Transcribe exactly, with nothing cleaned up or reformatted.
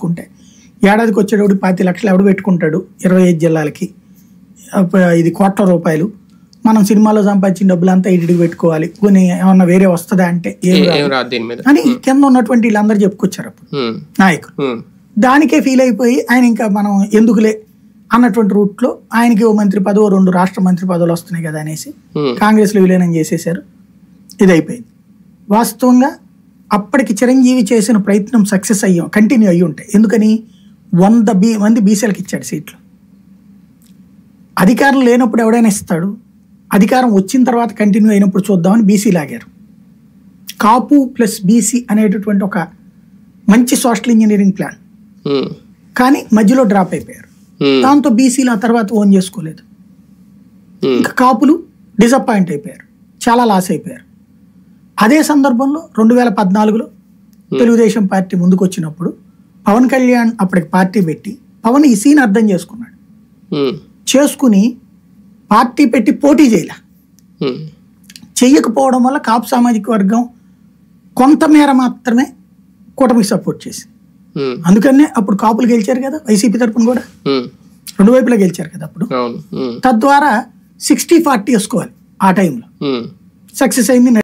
తీసుకుంటే ఏడాదికి వచ్చేటప్పుడు పాతి లక్షలు ఎవడు పెట్టుకుంటాడు ఇరవై ఐదు జిల్లాలకి, ఇది కోట్ల రూపాయలు. మనం సినిమాలో సంపాదించిన డబ్బులంతా ఇంటికి పెట్టుకోవాలి, కొన్ని ఏమన్నా వేరే వస్తుందా అంటే ఏం అని కింద ఉన్నటువంటి వీళ్ళందరూ చెప్పుకొచ్చారు అప్పుడు నాయకులు. దానికే ఫీల్ అయిపోయి ఆయన ఇంకా మనం ఎందుకులే అన్నటువంటి రూట్లో ఆయనకి ఓ మంత్రి పదవి, రెండు రాష్ట్ర మంత్రి పదవులు వస్తున్నాయి కదా అనేసి కాంగ్రెస్లో విలీనం చేసేసారు. ఇది అయిపోయింది. వాస్తవంగా అప్పటికి చిరంజీవి చేసిన ప్రయత్నం సక్సెస్ అయ్యాం, కంటిన్యూ అయ్యి ఉంటాయి. ఎందుకని వంద బీ మంది బీసీలకు ఇచ్చాడు సీట్లు. అధికారం లేనప్పుడు ఎవడైనా ఇస్తాడు, అధికారం వచ్చిన తర్వాత కంటిన్యూ అయినప్పుడు చూద్దామని బీసీ లాగారు. కాపు ప్లస్ బీసీ అనేటటువంటి ఒక మంచి సోషల్ ఇంజనీరింగ్ ప్లాన్, కానీ మధ్యలో డ్రాప్ అయిపోయారు. దాంతో బీసీలు ఆ తర్వాత ఓన్ చేసుకోలేదు. ఇంకా కాపులు డిసప్పాయింట్ అయిపోయారు, చాలా లాస్ అయిపోయారు. అదే సందర్భంలో రెండు వేల పద్నాలుగులో తెలుగుదేశం పార్టీ ముందుకు వచ్చినప్పుడు పవన్ కళ్యాణ్ అప్పటికి పార్టీ పెట్టి పవన్ ఈ సీన్ అర్థం చేసుకున్నాడు. చేసుకుని పార్టీ పెట్టి పోటీ చేయలే. చెయ్యకపోవడం వల్ల కాపు సామాజిక వర్గం కొంతమేర మాత్రమే కూటమికి సపోర్ట్ చేసింది. అందుకనే అప్పుడు కాపులు గెలిచారు కదా, వైసీపీ తరపున కూడా రెండు వైపులా గెలిచారు కదా అప్పుడు. తద్వారా సిక్స్టీ ఫార్టీ వేసుకోవాలి ఆ టైంలో. సక్సెస్ అయింది.